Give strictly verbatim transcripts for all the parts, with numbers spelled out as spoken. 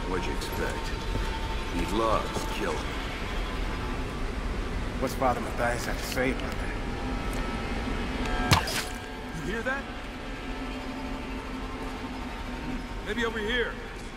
What'd you expect? He loves killing. What's Father Matthias have to say about that? You hear that? Maybe over here.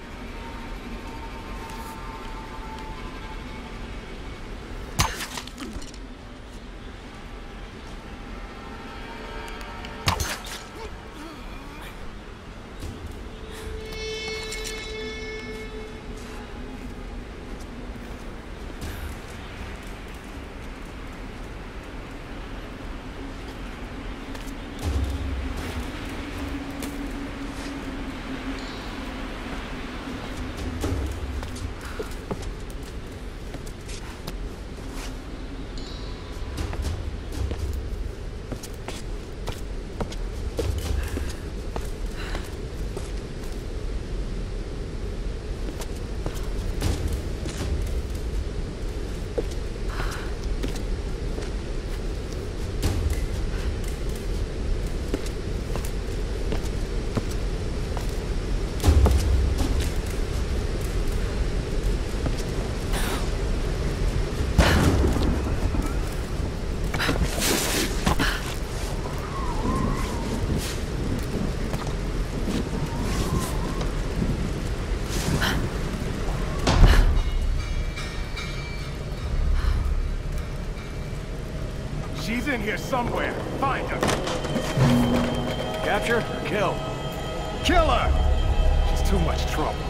She's in here somewhere. Find her. Capture or kill? Kill her! She's too much trouble.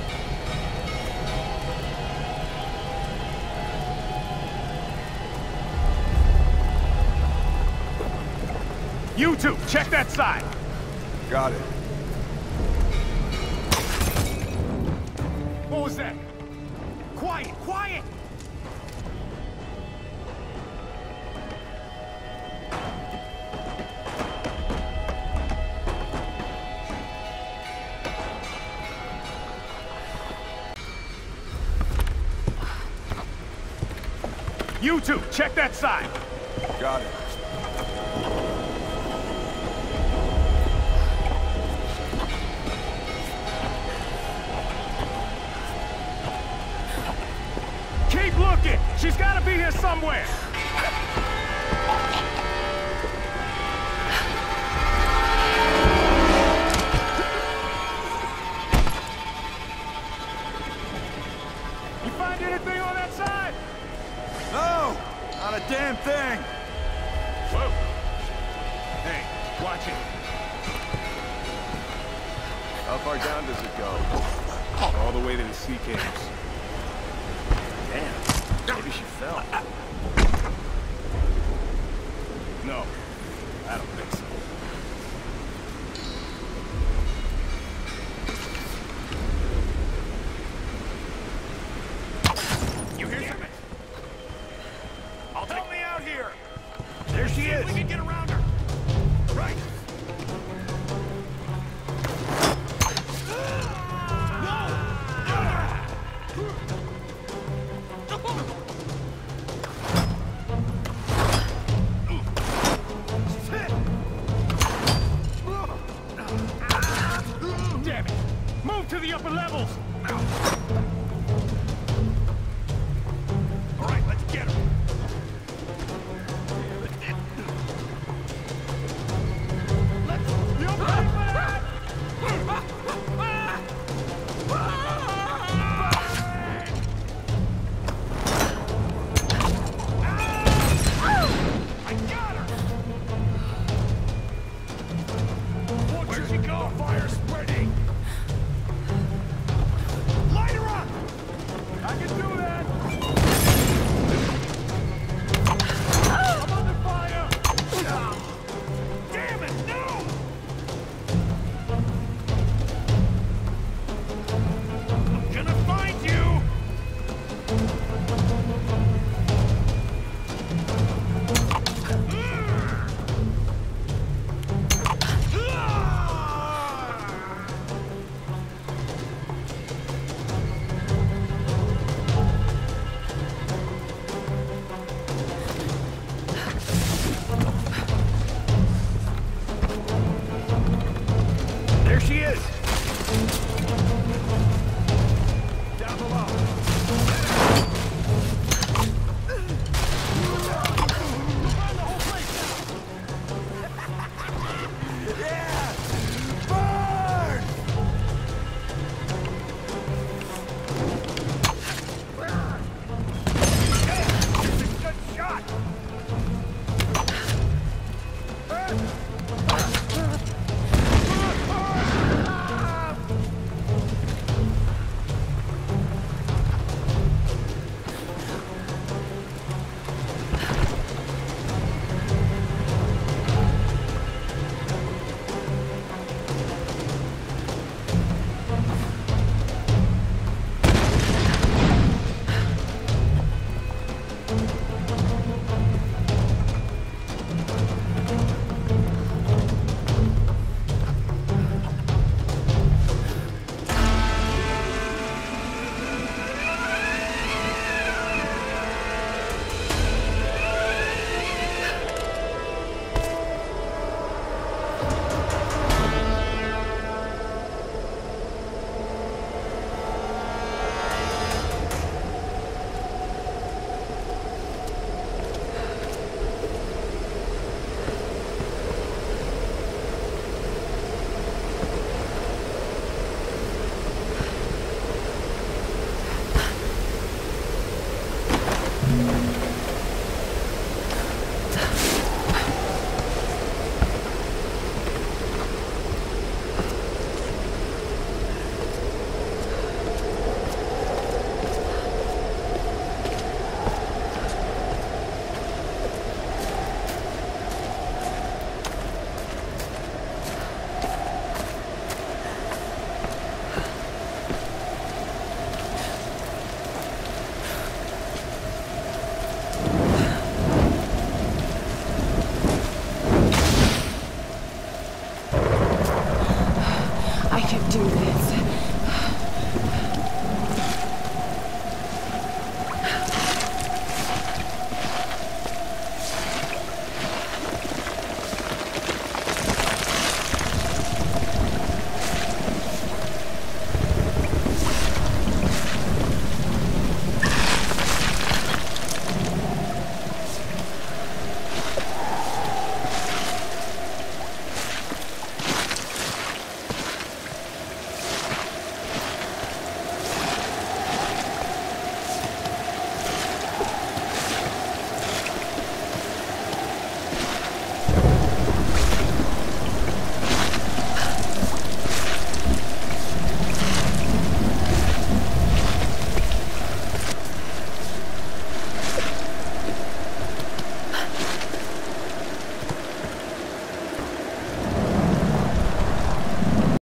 You two, check that side. Got it. What was that? Quiet, quiet! You two, check that side. Got it. Keep looking! She's gotta be here somewhere! You find anything on that side? No! Not a damn thing! Whoa! Hey, watch it. How far down does it go? All the way to the sea caves. Damn, maybe she fell. No, I don't think so.